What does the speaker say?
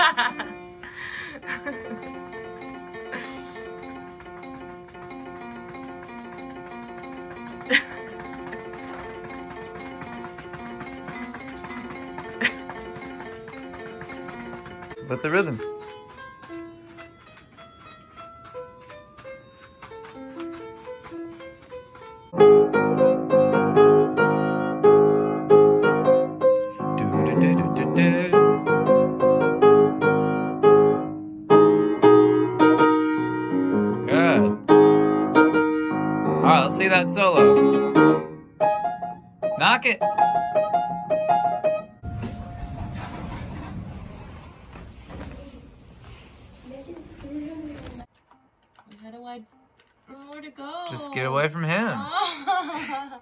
But the rhythm. Good. All right, let's see that solo. Knock it. How do I... Where to go? Just get away from him.